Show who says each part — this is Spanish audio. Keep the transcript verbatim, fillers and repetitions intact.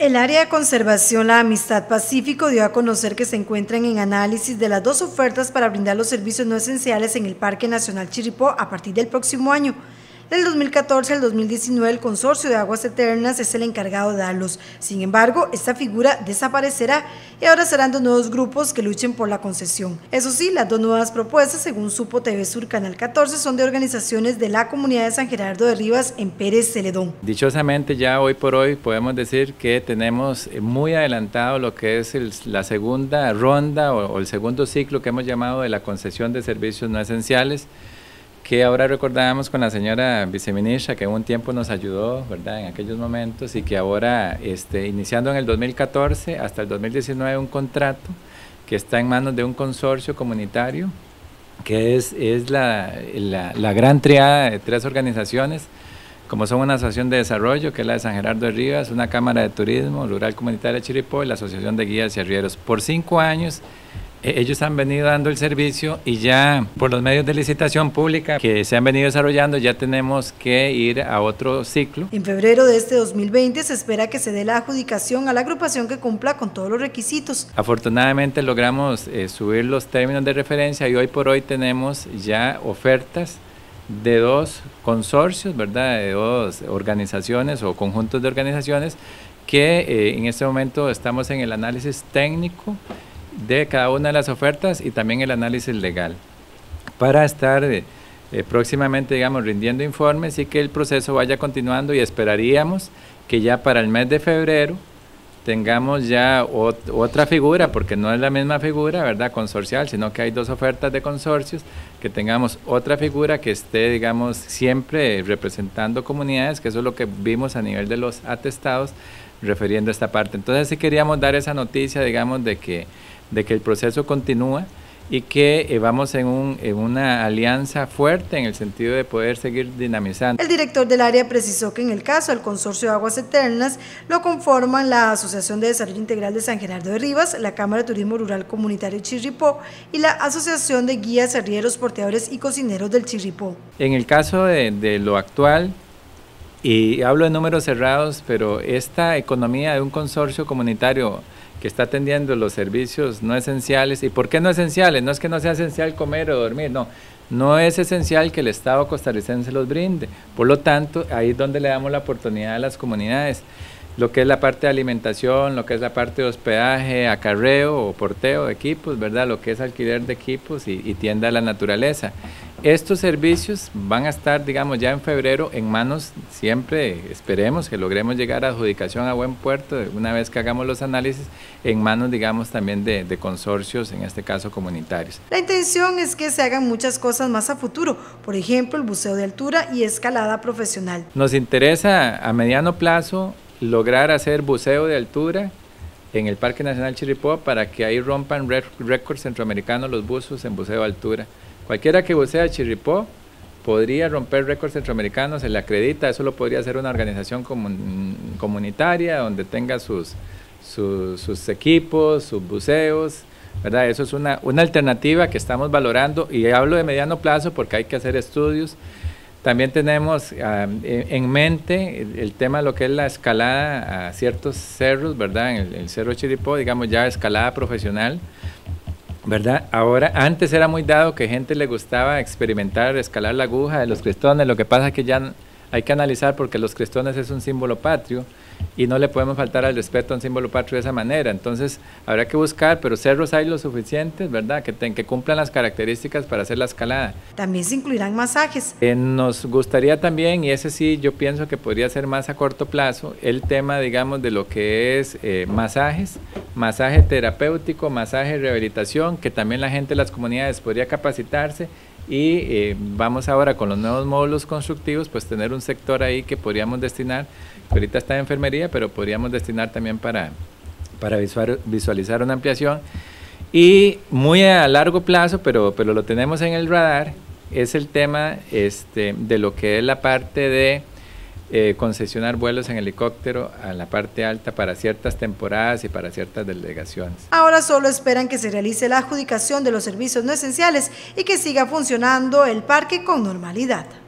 Speaker 1: El área de conservación La Amistad Pacífico dio a conocer que se encuentran en análisis de las dos ofertas para brindar los servicios no esenciales en el Parque Nacional Chirripó a partir del próximo año. Del dos mil catorce al dos mil diecinueve, el Consorcio de Aguas Eternas es el encargado de darlos. Sin embargo, esta figura desaparecerá y ahora serán dos nuevos grupos que luchen por la concesión. Eso sí, las dos nuevas propuestas, según supo T V Sur Canal catorce, son de organizaciones de la comunidad de San Gerardo de Rivas en Pérez Celedón.
Speaker 2: Dichosamente, ya hoy por hoy podemos decir que tenemos muy adelantado lo que es el, la segunda ronda o, o el segundo ciclo que hemos llamado de la concesión de servicios no esenciales, que ahora recordábamos con la señora viceministra que en un tiempo nos ayudó, ¿verdad?, en aquellos momentos, y que ahora, este, iniciando en el dos mil catorce hasta el dos mil diecinueve, un contrato que está en manos de un consorcio comunitario, que es, es la, la, la gran triada de tres organizaciones, como son una asociación de desarrollo, que es la de San Gerardo de Rivas, una cámara de turismo rural comunitaria de Chirripó y la asociación de guías y arrieros. Por cinco años, ellos han venido dando el servicio y ya por los medios de licitación pública que se han venido desarrollando ya tenemos que ir a otro ciclo.
Speaker 1: En febrero de este dos mil veinte se espera que se dé la adjudicación a la agrupación que cumpla con todos los requisitos.
Speaker 2: Afortunadamente logramos eh, subir los términos de referencia y hoy por hoy tenemos ya ofertas de dos consorcios, ¿verdad?, de dos organizaciones o conjuntos de organizaciones que eh, en este momento estamos en el análisis técnico de cada una de las ofertas y también el análisis legal para estar eh, eh, próximamente, digamos, rindiendo informes y que el proceso vaya continuando, y esperaríamos que ya para el mes de febrero tengamos ya ot otra figura, porque no es la misma figura, ¿verdad?, consorcial, sino que hay dos ofertas de consorcios, que tengamos otra figura que esté, digamos, siempre representando comunidades, que eso es lo que vimos a nivel de los atestados refiriendo a esta parte. Entonces sí queríamos dar esa noticia, digamos, de que de que el proceso continúa y que eh, vamos en, un, en una alianza fuerte en el sentido de poder seguir dinamizando.
Speaker 1: El director del área precisó que en el caso del Consorcio de Aguas Eternas lo conforman la Asociación de Desarrollo Integral de San Gerardo de Rivas, la Cámara de Turismo Rural Comunitario Chirripó y la Asociación de Guías, Arrieros, Porteadores y Cocineros del Chirripó.
Speaker 2: En el caso de, de lo actual, y hablo de números cerrados, pero esta economía de un consorcio comunitario que está atendiendo los servicios no esenciales. ¿Y por qué no esenciales? No es que no sea esencial comer o dormir, no. No es esencial que el Estado costarricense los brinde. Por lo tanto, ahí es donde le damos la oportunidad a las comunidades. Lo que es la parte de alimentación, lo que es la parte de hospedaje, acarreo o porteo de equipos, ¿verdad?, lo que es alquiler de equipos y, y tienda a la naturaleza. Estos servicios van a estar, digamos, ya en febrero en manos, siempre esperemos que logremos llegar a adjudicación a buen puerto, una vez que hagamos los análisis, en manos, digamos, también de, de consorcios, en este caso comunitarios.
Speaker 1: La intención es que se hagan muchas cosas más a futuro, por ejemplo, el buceo de altura y escalada profesional.
Speaker 2: Nos interesa a mediano plazo lograr hacer buceo de altura en el Parque Nacional Chirripó para que ahí rompan récords centroamericanos los buzos en buceo de altura. Cualquiera que bucea a Chirripó podría romper récords centroamericanos, se le acredita, eso lo podría hacer una organización comun, comunitaria donde tenga sus, sus, sus equipos, sus buceos, ¿verdad? Eso es una, una alternativa que estamos valorando, y hablo de mediano plazo porque hay que hacer estudios. También tenemos uh, en mente el, el tema de lo que es la escalada a ciertos cerros, ¿verdad? En el, el Cerro Chirripó, digamos, ya escalada profesional, ¿verdad? Ahora, antes era muy dado que gente le gustaba experimentar, escalar la aguja de los crestones. Lo que pasa es que ya hay que analizar, porque los crestones es un símbolo patrio y no le podemos faltar al respeto a un símbolo patrio de esa manera. Entonces habrá que buscar, pero cerros hay lo suficientes, ¿verdad?, que, ten, que cumplan las características para hacer la escalada.
Speaker 1: También se incluirán masajes.
Speaker 2: Eh, nos gustaría también, y ese sí yo pienso que podría ser más a corto plazo, el tema, digamos, de lo que es eh, masajes, masaje terapéutico, masaje de rehabilitación, que también la gente de las comunidades podría capacitarse. Y eh, vamos ahora con los nuevos módulos constructivos, pues tener un sector ahí que podríamos destinar, que ahorita está en enfermería, pero podríamos destinar también para, para visual, visualizar una ampliación. Y muy a largo plazo, pero, pero lo tenemos en el radar, es el tema este, de lo que es la parte de Eh, concesionar vuelos en helicóptero a la parte alta para ciertas temporadas y para ciertas delegaciones.
Speaker 1: Ahora solo esperan que se realice la adjudicación de los servicios no esenciales y que siga funcionando el parque con normalidad.